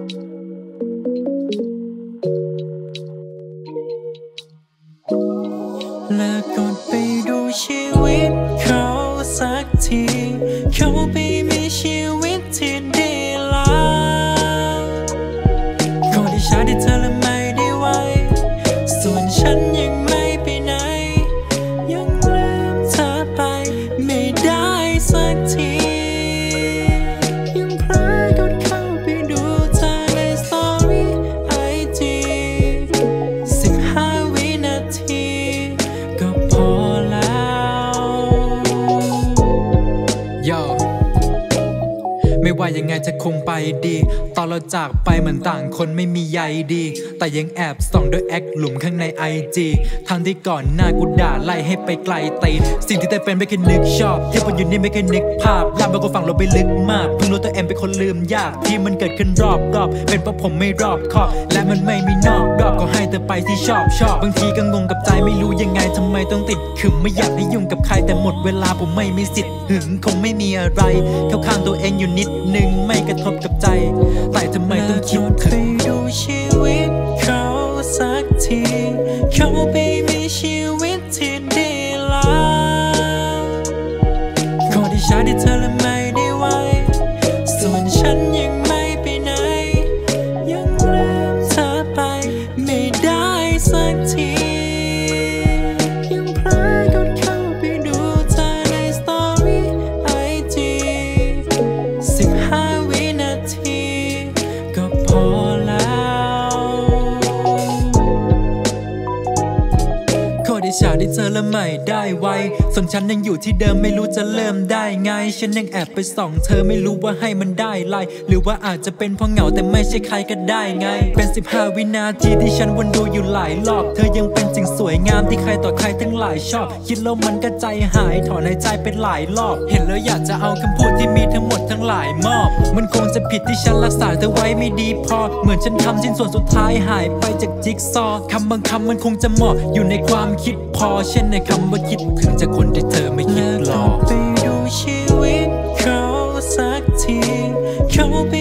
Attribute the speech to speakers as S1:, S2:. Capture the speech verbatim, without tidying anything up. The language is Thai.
S1: เลิกกดไปดูชีวิตเขาสักทีเขาไปมีชีวิตที่ดีแล้วก็ได้ใช้ได้เธอและไม่ได้ไว้ส่วนฉันยังไม่ไปไหนยังลืมเธอไปไม่ได้สักทียังเพลิดกดเข้าไปดูเธอในสตอรี่ไอจีสิบห้าวินาทีก็พอแล้วโยไม่ว่ายังไงจะคงไปดีตอนเราจากไปเหมือนต่างคนไม่มีใยดีแต่ยังแอบส่องด้วยแอคหลุมข้างในไอจีทั้งที่ก่อนหน้ากูด่าไล่ให้ไปไกลตีนสิ่งที่แต่เป็นไม่เคยนึกชอบที่บนอยู่นี่ไม่เคยนึกภาพยามบางคนฟังเราไปลึกมากเพิ่งรู้ตัวเองเป็นคนลืมยากที่มันเกิดขึ้นรอบรอบเป็นเพราะผมไม่รอบคอบและมันไม่มีนอกรอบก็ให้เธอไปที่ชอบชอบบางทีก็งงกับใจไม่รู้ยังไงทำไมต้องติดขึมไม่อยากให้ยุ่งกับใครแต่หมดเวลาผมไม่มีสิทธิ์หึงคงไม่มีอะไรเข้าข้างตัวเองอยู่นิดนึงไม่กระทบกับใจแต่ทำไมต้องคิดถึงดูชีวิตเขาสักทีเขาไปมีชีวิตที่ดีแล้วก็ได้ใช้ได้เธอและไม่ได้ไว้ส่วนฉันยังไม่ไปไหนยังลืมเธอไปไม่ได้สักทียังเพลิดกดเข้าไปดูเธอในสตอรี่ไอจีสิบห้าวินาทีก็พอแล้วขอได้ฉาได้เธอและไม่ได้ไวส่วนฉันยังอยู่ที่เดิมไม่รู้จะเริ่มได้ไงฉันยังแอบไปส่องเธอไม่รู้ว่าให้มันได้ไรหรือว่าอาจจะเป็นเพราะเหงาแต่ไม่ใช่ใครก็ได้ไงเป็นสิบห้าวินาทีที่ฉันวนดูอยู่หลายรอบเธอยังเป็นสิ่งสวยงามที่ใครต่อใครทั้งหลายชอบคิดแล้วมันก็ใจหายถอนหายใจเป็นหลายรอบเห็นแล้วอยากจะเอาคำพูดที่มีทั้งหมดทั้งหลายมอบมันคงจะผิดที่ฉันรักษาเธอไว้ไม่ดีพอเหมือนฉันทำชิ้นส่วนสุดท้ายหายไปจากจิ๊กซอว์คำบางคำมันคงจะเหมาะอยู่ในความคิดพอเช่นในคำว่าคิดถึงจากคนที่เธอไม่คิดหรอกไปดูชีวิตเขาสักทีเขาไป